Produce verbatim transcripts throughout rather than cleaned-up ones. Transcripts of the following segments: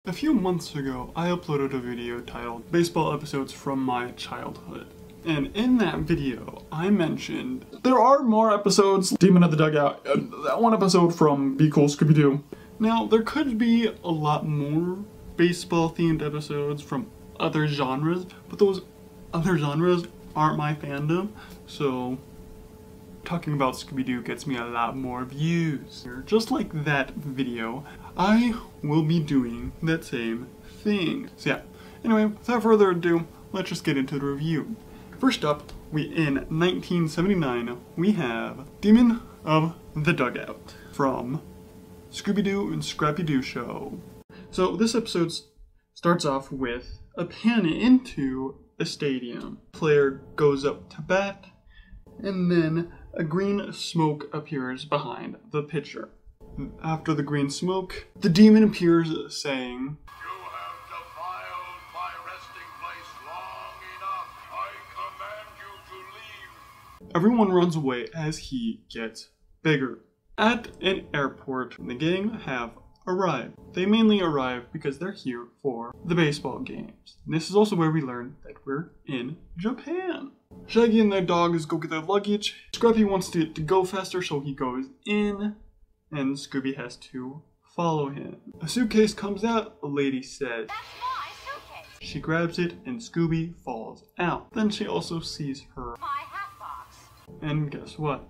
A few months ago, I uploaded a video titled Baseball Episodes from My Childhood. And in that video, I mentioned there are more episodes, Demon at the Dugout, and that one episode from Be Cool Scooby-Doo. Now, there could be a lot more baseball-themed episodes from other genres, but those other genres aren't my fandom, so talking about Scooby-Doo gets me a lot more views. Just like that video, I will be doing that same thing. So yeah, anyway, without further ado, let's just get into the review. First up, we in nineteen seventy-nine, we have Demon of the Dugout from Scooby-Doo and Scrappy-Doo Show. So this episode starts off with a pan into a stadium. Player goes up to bat, and then a green smoke appears behind the pitcher. After the green smoke, the demon appears saying, "You have defiled my resting place long enough. I command you to leave." Everyone runs away as he gets bigger. At an airport, the gang have arrived. They mainly arrive because they're here for the baseball games. And this is also where we learn that we're in Japan. Shaggy and their dogs go get their luggage. Scrappy wants to, to go faster, so he goes in, and Scooby has to follow him. A suitcase comes out, a lady says, "That's my suitcase." She grabs it, and Scooby falls out. Then she also sees her my hat box. And guess what?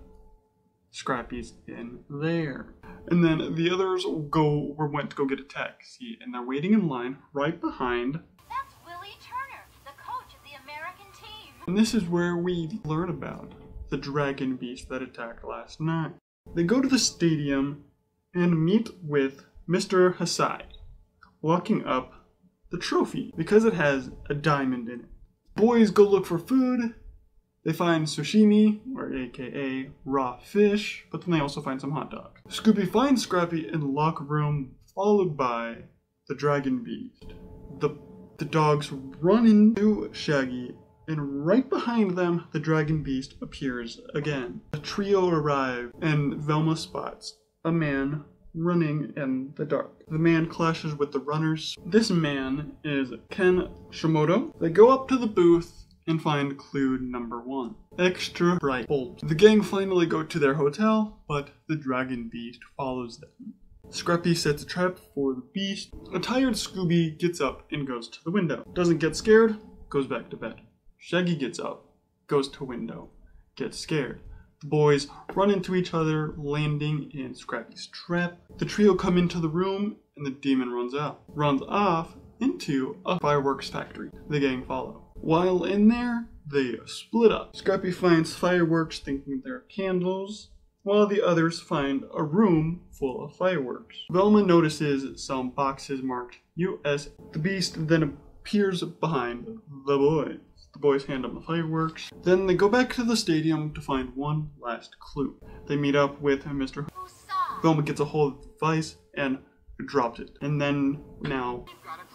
Scrappy's in there. And then the others go or went to go get a taxi, and they're waiting in line right behind. That's Willie Turner, the coach of the American team. And this is where we learn about the dragon beast that attacked last night. They go to the stadium and meet with Mister Hisai, locking up the trophy because it has a diamond in it. Boys go look for food. They find sashimi, or aka raw fish, but then they also find some hot dogs. Scooby finds Scrappy in the locker room, followed by the dragon beast. The, the dogs run into Shaggy, and right behind them, the dragon beast appears again. The trio arrive, and Velma spots a man running in the dark. The man clashes with the runners. This man is Ken Shimoto. They go up to the booth and find clue number one. Extra bright bulbs. The gang finally go to their hotel, but the dragon beast follows them. Scrappy sets a trap for the beast. A tired Scooby gets up and goes to the window. Doesn't get scared, goes back to bed. Shaggy gets up, goes to window, gets scared. The boys run into each other, landing in Scrappy's trap. The trio come into the room, and the demon runs out. Runs off into a fireworks factory. The gang follow. While in there, they split up. Scrappy finds fireworks thinking they're candles, while the others find a room full of fireworks. Velma notices some boxes marked U S. The beast then appears behind the boys. The boys hand them the fireworks. Then they go back to the stadium to find one last clue. They meet up with Mister Hisai. Velma gets a hold of the device and drops it. And then now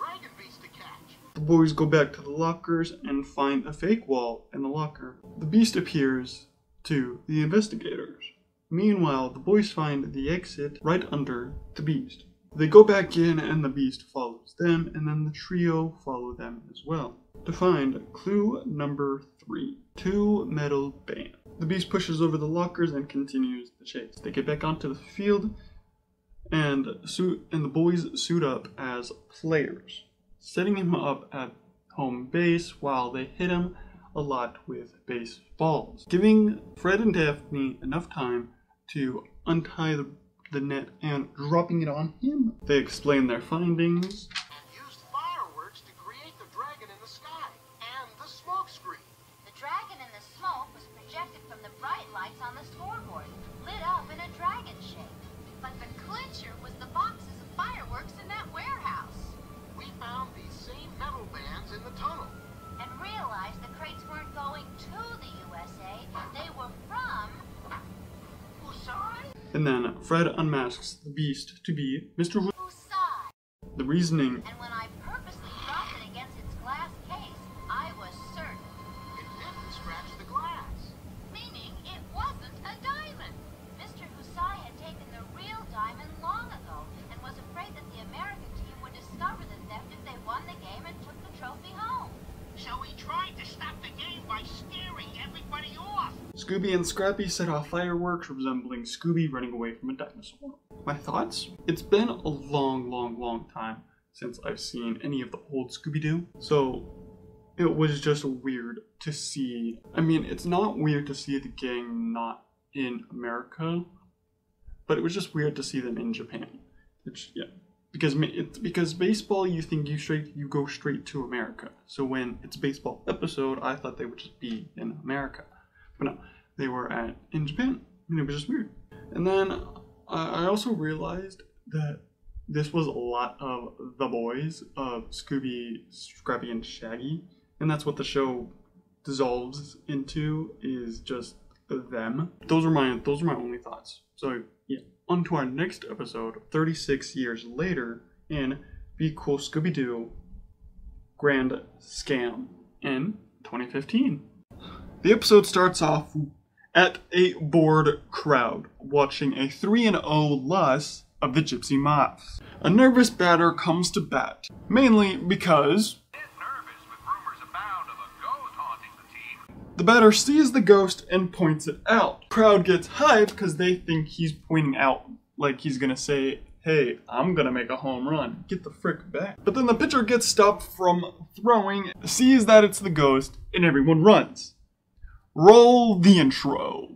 the boys go back to the lockers and find a fake wall in the locker. The beast appears to the investigators. Meanwhile, the boys find the exit right under the beast. They go back in and the beast follows them, and then the trio follow them as well. To find clue number three, two metal bands. The beast pushes over the lockers and continues the chase. They get back onto the field, and, suit, and the boys suit up as players, setting him up at home base while they hit him a lot with baseballs, giving Fred and Daphne enough time to untie the, the net and dropping it on him. They explain their findings. And used fireworks to create the dragon in the sky and the smoke screen. The dragon in the smoke was projected from the bright lights on the scoreboard, lit up in a dragon shape. But the clincher was the boxes of fireworks in that warehouse. We found these same metal bands in the tunnel. And realized the crates weren't going to the U S A, they were from Hisai. And then Fred unmasks the beast to be Mister Hisai. The reasoning. And when I purposely dropped it against its glass case, I was certain. It didn't scratch the glass. Meaning it wasn't a diamond. Mister Hisai had taken the real diamond long ago and was afraid that the American team would discover the Scooby and Scrappy set off fireworks resembling Scooby running away from a dinosaur. My thoughts? It's been a long, long, long time since I've seen any of the old Scooby-Doo, so it was just weird to see. I mean, it's not weird to see the gang not in America, but it was just weird to see them in Japan. Which, yeah, because it's because baseball, you think you straight you go straight to America. So when it's a baseball episode, I thought they would just be in America, but no, they were at in Japan, and it was just weird. And then uh, I also realized that this was a lot of the boys of Scooby, Scrappy, and Shaggy, and that's what the show dissolves into, is just them. Those are my those are my only thoughts. So yeah, on to our next episode, thirty-six years later, in Be Cool Scooby-Doo Grand Scam in twenty fifteen. The episode starts off at a bored crowd watching a three and oh loss of the Gypsy Moths. A nervous batter comes to bat, mainly because Nervous with rumors abound of a ghost haunting the team. the batter sees the ghost and points it out. Crowd gets hyped because they think he's pointing out, like he's gonna say, hey, I'm gonna make a home run. Get the frick back. But then the pitcher gets stopped from throwing, sees that it's the ghost, and everyone runs. Roll the intro.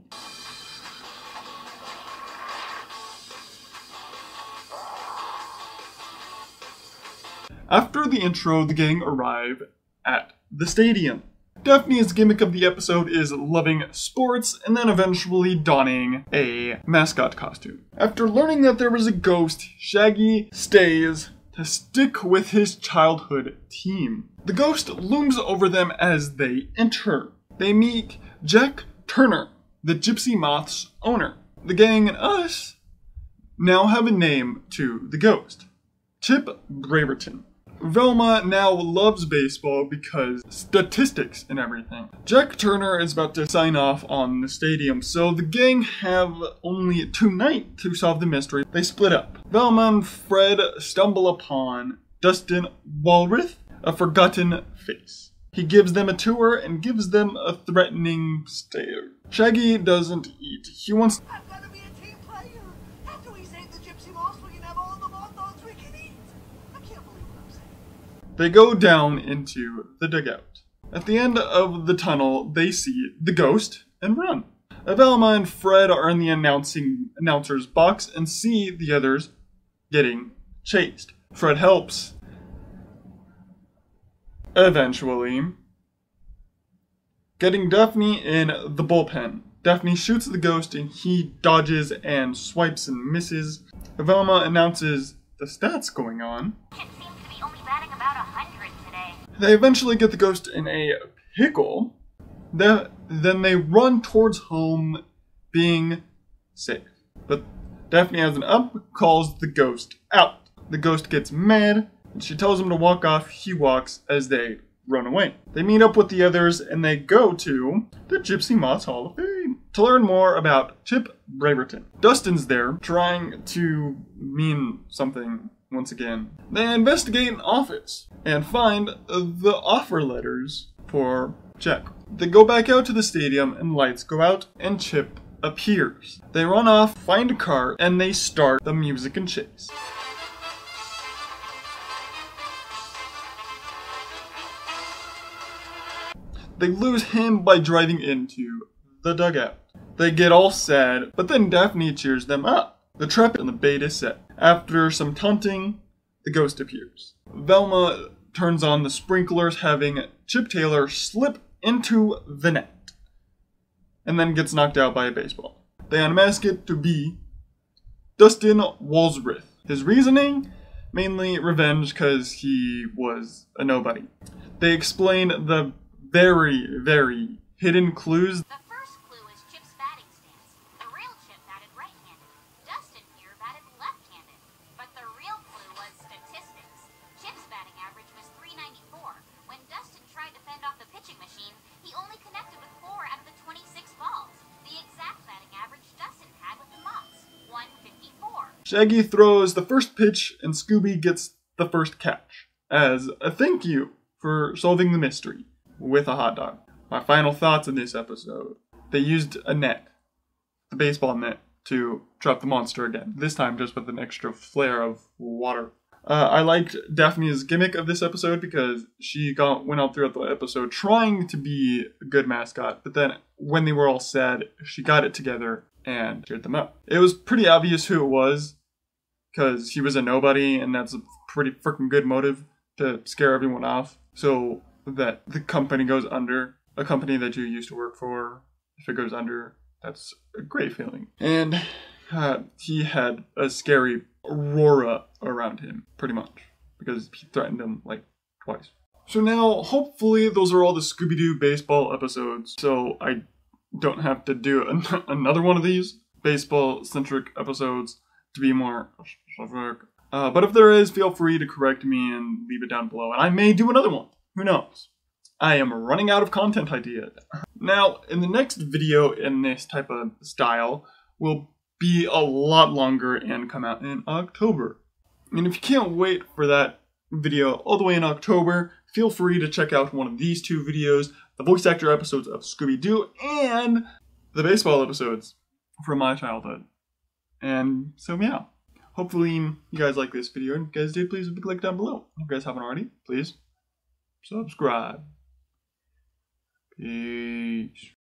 After the intro, the gang arrive at the stadium. Daphne's gimmick of the episode is loving sports and then eventually donning a mascot costume. After learning that there was a ghost, Shaggy stays to stick with his childhood team. The ghost looms over them as they enter. They meet Jack Turner, the Gypsy Moth's owner. The gang and us now have a name to the ghost, Chip Braverton. Velma now loves baseball because statistics and everything. Jack Turner is about to sign off on the stadium, so the gang have only tonight to solve the mystery. They split up. Velma and Fred stumble upon Dustin Walrith, a forgotten face. He gives them a tour and gives them a threatening stare. Shaggy doesn't eat. He wants I've got to be a team player. After we save the Gypsy Moths, we can have all the moth dogs we can eat. I can't believe what I'm saying. They go down into the dugout. At the end of the tunnel, they see the ghost and run. Velma and Fred are in the announcing announcer's box and see the others getting chased. Fred helps. Eventually, getting Daphne in the bullpen. Daphne shoots the ghost and he dodges and swipes and misses. Velma announces the stats going on. Chip seems to be only batting about a hundred today. They eventually get the ghost in a pickle. The- then they run towards home, being safe. But Daphne, as an up, calls the ghost out. The ghost gets mad, and she tells him to walk off. He walks as they run away. They meet up with the others, and they go to the Gypsy Moths Hall of Fame to learn more about Chip Braverton. Dustin's there, trying to mean something once again. They investigate an office and find the offer letters for Jack. They go back out to the stadium and lights go out and Chip appears. They run off, find a car, and they start the music and chase. They lose him by driving into the dugout. They get all sad, but then Daphne cheers them up. The trap and the bait is set. After some taunting, the ghost appears. Velma turns on the sprinklers, having Chip Taylor slip into the net, and then gets knocked out by a baseball. They unmask it to be Dustin Walrith. His reasoning? Mainly revenge because he was a nobody. They explain the very, very hidden clues. The first clue is Chip's batting stance. The real Chip batted right-handed. Dustin here batted left-handed. But the real clue was statistics. Chip's batting average was three ninety-four. When Dustin tried to fend off the pitching machine, he only connected with four out of the twenty-six balls. The exact batting average Dustin had with the Moths, one fifty-four. Shaggy throws the first pitch and Scooby gets the first catch as a thank you for solving the mystery with a hot dog. My final thoughts in this episode. they used a net, the baseball net, to trap the monster again. This time just with an extra flare of water. Uh, I liked Daphne's gimmick of this episode because she got went out throughout the episode trying to be a good mascot, but then when they were all sad, she got it together and cheered them up. It was pretty obvious who it was, because he was a nobody, and that's a pretty freaking good motive to scare everyone off, so that the company goes under. A company that you used to work for, if it goes under, that's a great feeling. And uh, he had a scary aura around him, pretty much, because he threatened him like twice. So now, hopefully, those are all the Scooby-Doo baseball episodes, so I don't have to do an another one of these baseball-centric episodes to be more specific. Uh, but if there is, feel free to correct me and leave it down below, and I may do another one. Who knows? I am running out of content ideas. Now, in the next video in this type of style will be a lot longer and come out in October. And if you can't wait for that video all the way in October, feel free to check out one of these two videos, the voice actor episodes of Scooby-Doo and the baseball episodes from my childhood. And so yeah, hopefully you guys like this video, and if you guys did, please leave a like down below. If you guys haven't already, please subscribe. Peace.